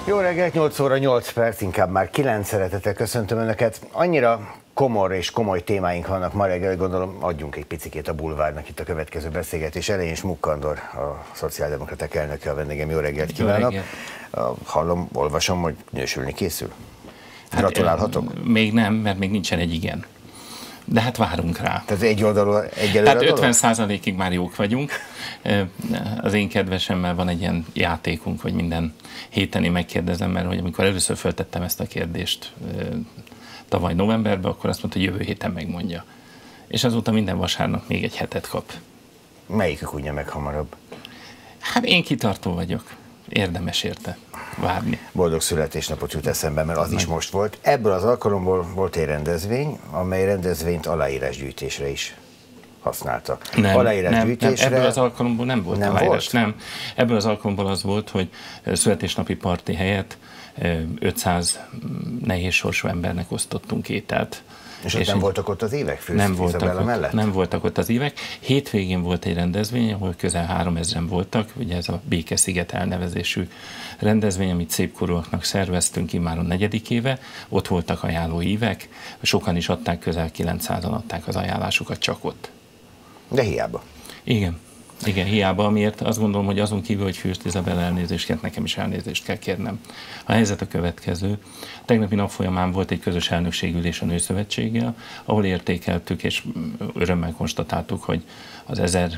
Jó reggelt, 8 óra 8 perc, inkább már 9, szeretettel köszöntöm Önöket. Annyira komor és komoly témáink vannak ma reggel, gondolom adjunk egy picikét a bulvárnak itt a következő beszélgetés elején, és Muck Andor, a Szociáldemokraták elnöke, a vendégem. Jó reggelt kívánok! Hallom, olvasom, hogy nősülni készül. Gratulálhatok? Hát, még nem, mert még nincsen egy igen. De hát várunk rá. Tehát egy oldalról egyelőre tehát 50%-ig már jók vagyunk. Az én kedvesemmel van egy ilyen játékunk, hogy minden héten én megkérdezem, mert hogy amikor először föltettem ezt a kérdést tavaly novemberben, akkor azt mondta, hogy jövő héten megmondja. És azóta minden vasárnap még egy hetet kap. Melyikük unja meg hamarabb? Hát én kitartó vagyok. Érdemes érte várni. Boldog születésnapot jut eszembe, mert az is most volt. Ebből az alkalomból volt egy rendezvény, amely rendezvényt aláírásgyűjtésre is használta. Nem, ebből az alkalomból nem volt aláírás. Nem. Ebből az alkalomból az volt, hogy születésnapi parti helyett 500 nehéz sorsú embernek osztottunk ételt. És nem voltak ott az évek Nem voltak ott az évek. Hétvégén volt egy rendezvény, ahol közel 3000-en voltak, ugye ez a Béke-sziget elnevezésű rendezvény, amit szépkorúaknak szerveztünk immáron 4. éve. Ott voltak ajánló évek, sokan is adták, közel 900-an adták az ajánlásukat csak ott. De hiába. Igen, hiába, amiért azt gondolom, hogy azon kívül, hogy Fürst Izabella elnézést kért, nekem is elnézést kell kérnem. A helyzet a következő. Tegnapi nap folyamán volt egy közös elnökségülés a Nőszövetséggel, ahol értékeltük és örömmel konstatáltuk, hogy az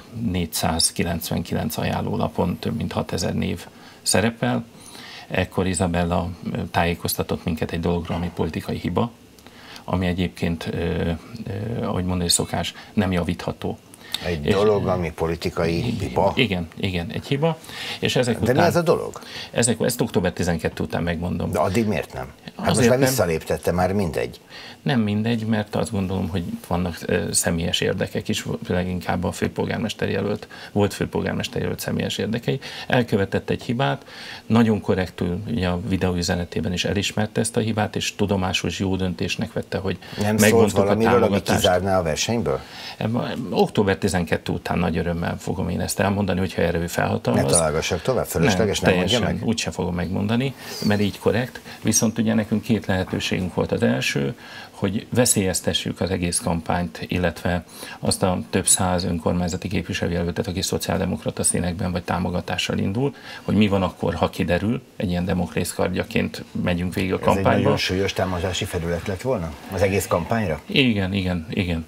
1499 ajánlólapon több mint 6000 név szerepel. Ekkor Izabella tájékoztatott minket egy dologról, ami politikai hiba, ami egyébként, ahogy mondani szokás, nem javítható. Egy dolog, ami politikai hiba? Igen, egy hiba. És ezek de után, mi ez a dolog? Ezt október 12 után megmondom. De addig miért nem? Hát azért most már visszaléptette, már mindegy. Nem mindegy, mert azt gondolom, hogy vannak személyes érdekek is, leginkább a volt főpolgármester jelölt személyes érdekei. Elkövetett egy hibát, nagyon korrektül ugye a videóüzenetében is elismerte ezt a hibát, és tudomásos jó döntésnek vette, hogy megvontuk a támogatást. Ami kizárná a versenyből? Október 12 után nagy örömmel fogom én ezt elmondani, hogyha erre ő felhatalmaz. Ne találgassak tovább, fölösleges, nem mondja meg? Úgyse fogom megmondani, mert így korrekt. Viszont ugye nekünk két lehetőségünk volt. Az első, hogy veszélyeztessük az egész kampányt, illetve azt a több száz önkormányzati képviselőjelöltet, aki szociáldemokrata színekben vagy támogatással indul, hogy mi van akkor, ha kiderül, egy ilyen demokrészkardjaként megyünk végig a kampányba. Ez egy nagyon súlyos támadási felület lett volna az egész kampányra? Igen.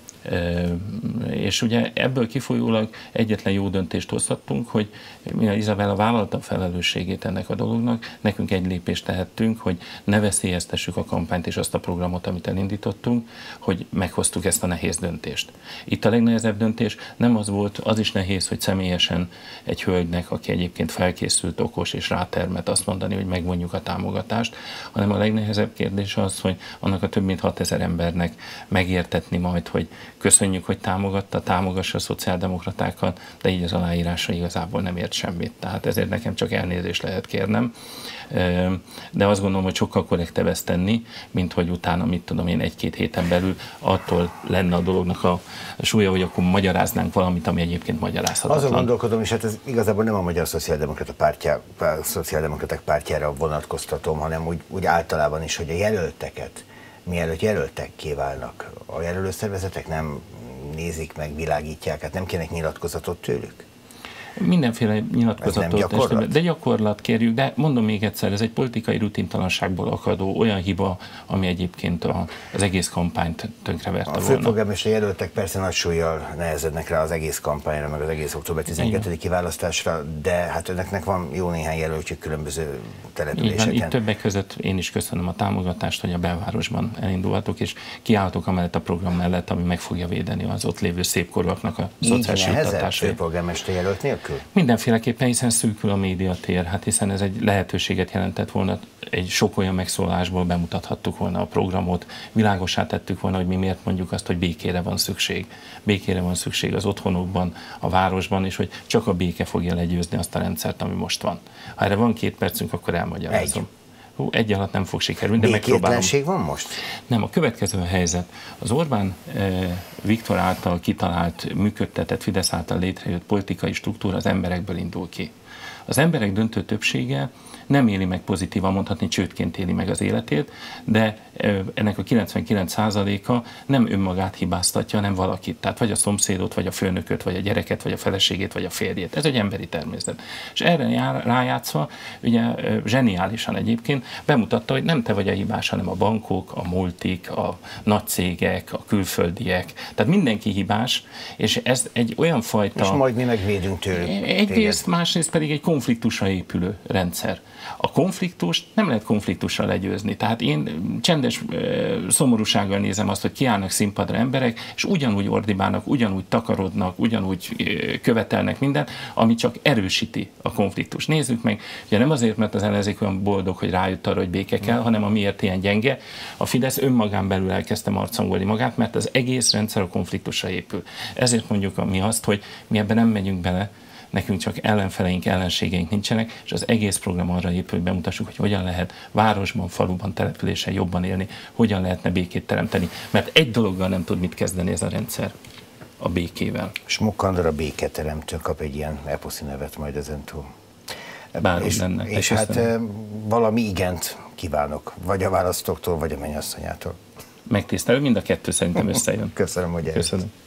És ugye ebből kifolyólag egyetlen jó döntést hozhattunk, hogy mivel Izabella vállalta a felelősségét ennek a dolognak, nekünk egy lépést tehettünk, hogy ne veszélyeztessük a kampányt és azt a programot, amit elindítottunk, hogy meghoztuk ezt a nehéz döntést. Itt a legnehezebb döntés nem az volt, az is nehéz, hogy személyesen egy hölgynek, aki egyébként felkészült, okos és rátermet azt mondani, hogy megvonjuk a támogatást, hanem a legnehezebb kérdés az, hogy annak a több mint 6000 embernek megértetni majd, hogy köszönjük, hogy támogassa a szociáldemokratákat, de így az aláírásra igazából nem ért semmit. Tehát ezért nekem csak elnézést lehet kérnem. De azt gondolom, hogy sokkal korrektebb ezt tenni, mint hogy utána, mit tudom én, 1-2 héten belül attól lenne a dolognak a súlya, hogy akkor magyaráznánk valamit, ami egyébként magyarázhatatlan. Azon gondolkodom, és hát ez igazából nem a Magyar Szociáldemokraták pártjára vonatkoztatom, hanem úgy általában is, hogy a jelölteket, mielőtt jelöltekké válnak, a jelölőszervezetek nem nézik meg, világítják, hát nem kérnek nyilatkozatot tőlük? Mindenféle nyilatkozatot, gyakorlat? De gyakorlat kérjük, de mondom még egyszer, ez egy politikai rutintalanságból akadó olyan hiba, ami egyébként az egész kampányt tönkreverte volna. A főpolgármester jelöltek persze nagy súllyal nehezednek rá az egész kampányra, meg az egész október 12-i választásra, de hát önöknek van jó néhány jelöltjük különböző településeken. Itt többek között én is köszönöm a támogatást, hogy a belvárosban elindulhatok, és kiálltok amellett a program mellett, ami meg fogja védeni az ott lévő szépkorúaknak a szociális juttatásait. Főpolgármester jelölt nélkül? Mindenféleképpen, hiszen szűkül a médiatér, hát hiszen ez egy lehetőséget jelentett volna, egy sok olyan megszólásból bemutathattuk volna a programot, világossá tettük volna, hogy mi miért mondjuk azt, hogy békére van szükség. Békére van szükség az otthonokban, a városban, és hogy csak a béke fogja legyőzni azt a rendszert, ami most van. Ha erre van 2 percünk, akkor elmagyarázom. Egy alatt nem fog sikerülni, de megpróbálom. Békétlenség van most? Nem, a következő a helyzet. Az Orbán Viktor által kitalált, működtetett, Fidesz által létrejött politikai struktúra az emberekből indul ki. Az emberek döntő többsége nem éli meg pozitívan, mondhatni csődként éli meg az életét, de ennek a 99%-a nem önmagát hibáztatja, hanem valakit. Tehát vagy a szomszédot, vagy a főnököt, vagy a gyereket, vagy a feleségét, vagy a férjét. Ez egy emberi természet. És erre rájátszva, ugye zseniálisan egyébként bemutatta, hogy nem te vagy a hibás, hanem a bankok, a multik, a nagy cégek, a külföldiek. Tehát mindenki hibás, és ez egy olyan fajta... És majd mi megvédünk tőlük. Egyrészt, másrészt pedig egy konfliktusra épülő rendszer. A konfliktust nem lehet konfliktusra legyőzni. Tehát én csendes szomorúsággal nézem azt, hogy kiállnak színpadra emberek, és ugyanúgy ordibálnak, ugyanúgy takarodnak, ugyanúgy követelnek mindent, ami csak erősíti a konfliktust. Nézzük meg, ugye nem azért, mert az ellenzék olyan boldog, hogy rájött arra, hogy béke kell, hanem amiért ilyen gyenge. A Fidesz önmagán belül elkezdte marcangolni magát, mert az egész rendszer a konfliktusra épül. Ezért mondjuk mi azt, hogy mi ebben nem megyünk bele, nekünk csak ellenfeleink, ellenségeink nincsenek, és az egész program arra épül, hogy bemutassuk, hogy hogyan lehet városban, faluban, településen jobban élni, hogyan lehetne békét teremteni. Mert egy dologgal nem tud mit kezdeni ez a rendszer, a békével. És Mukkandor a béketeremtő kap egy ilyen eposzi nevet majd ezentúl. És hát valami igent kívánok, vagy a választóktól, vagy a mennyasszonyától. Megtisztelő, mind a kettő szerintem összejön. Köszönöm, hogy eljött. Köszönöm.